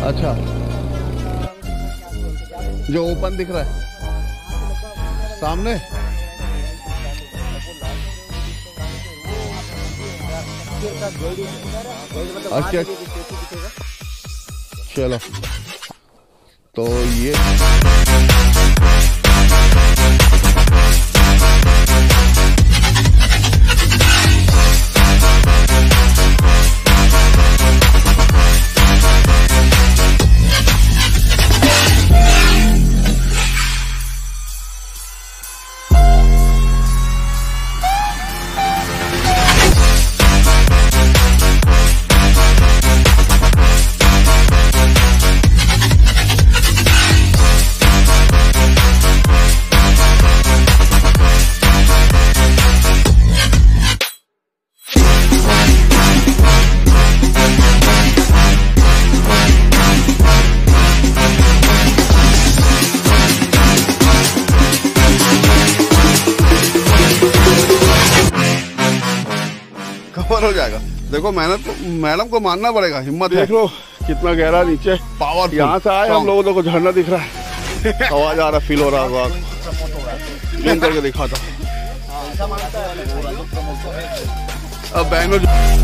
अच्छा, जो ओपन दिख रहा है सामने। अच्छा चलो, तो ये हो जाएगा। देखो मेहनत मैडम को मानना पड़ेगा, हिम्मत देख लो कितना गहरा नीचे, पावर। यहाँ से आए हम लोगों को झरना दिख रहा है, आवाज आ रहा, फील हो रहा होगा, जूम करके दिखाता। अब बैंगलोर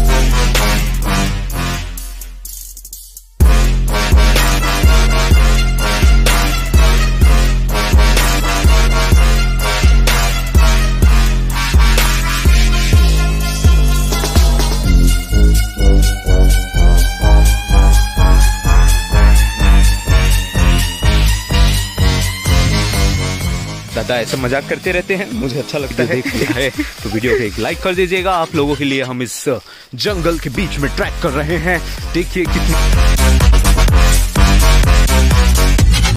दादा ऐसा मजाक करते रहते हैं, मुझे अच्छा लगता है। तो वीडियो को एक लाइक कर दीजिएगा। आप लोगों के लिए हम इस जंगल के बीच में ट्रैक कर रहे हैं। देखिए कितनी